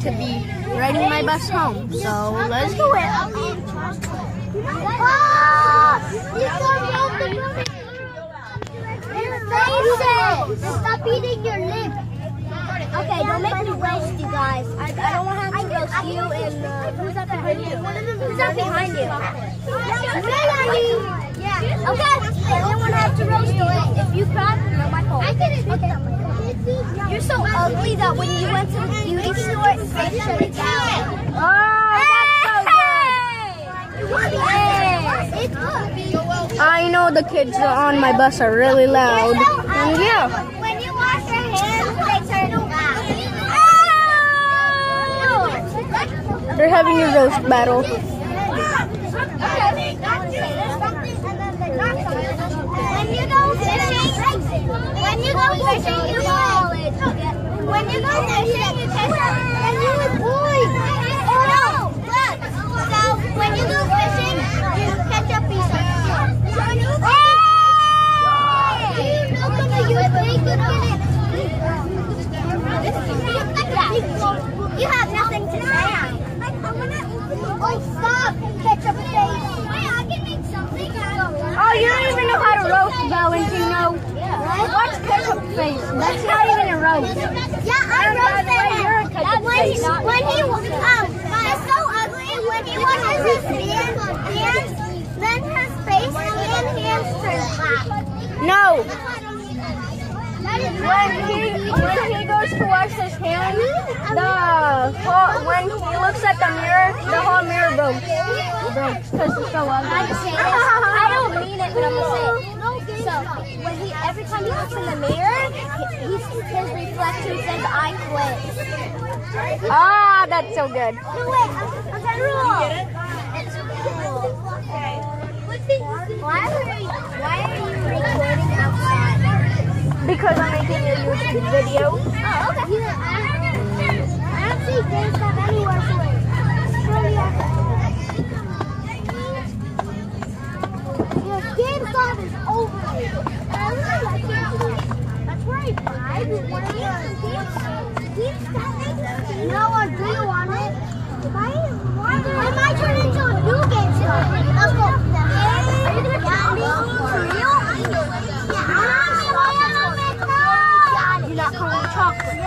to be riding my bus home. So let's do it. Stop eating your lip. Okay, don't make me roast you guys. I don't want to have to roast you and who's up behind you? Who's up behind you? Melanie! Yeah. Okay, I don't want to have to roast you. If you cry, not my fault. Okay. You're so ugly that when you went to the beauty store, they shut it down. Oh, that's so good. It's good. I know the kids on my bus are really loud. And yeah. When you wash your hands, they turn black. They're having a roast battle. When you go fishing, you fall. When you go fishing, you catch up and you avoid. Oh no! Look. So when you go fishing, you catch up pieces. You have nothing to say. Oh, stop! Ketchup face. Wait, I can make something out of it. Oh, you don't even know how to roast, Valentino. What's ketchup face? That's not even a roast. Yeah, I roasted him. It's so ugly when he washes his hands, then his face and hands turn black. No. When he goes to wash his hands, when he looks at the mirror, the whole mirror broke. Because it's so ugly. I don't mean it, but I'm gonna say it. So every time he looks in the mirror, his reflection says "I quit." Ah, that's so good. No wait, I'm trying to roll. Why are you recording outside? Because I'm making a YouTube video. Oh, okay. I don't see GameStop anywhere for it. GameStop is over here. I really like GameStop. That's where I buy. No one, do you want it? I might turn into a new GameStop. Let's go. Are you going to tell me? For real? Yeah. Do not call me chocolate.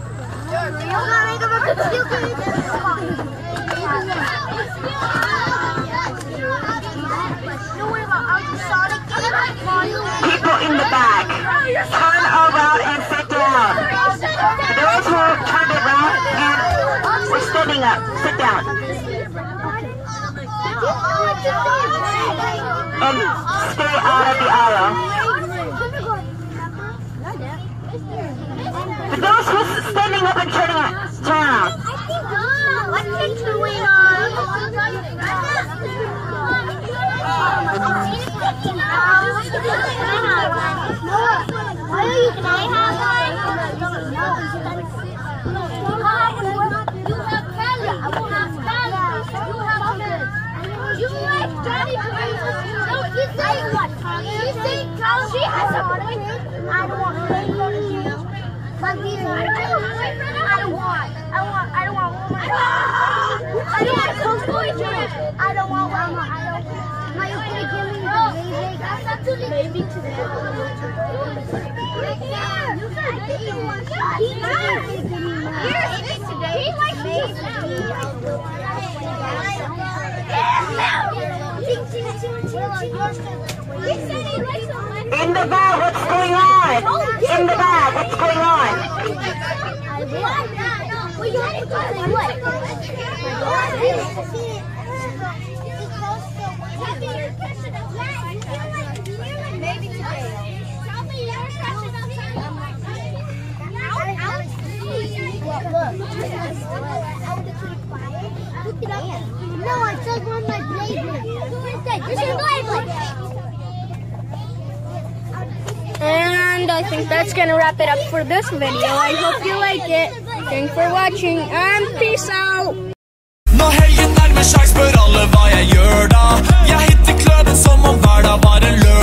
People in the back, turn around and sit down. Those who turned around and were standing up, sit down. And stay out of the aisle. For those who are standing up and turning around. What's going on? Maybe today. In the back, what's going on? In the back, what's going on? Maybe today. No, I took one of my blade. This is blade. And I think that's gonna wrap it up for this video. I hope you like it. Thanks for watching and peace out. Når helgen nærmer seg, spør alle hva jeg gjør da. Jeg hitter kløden som om hverdag var en løp.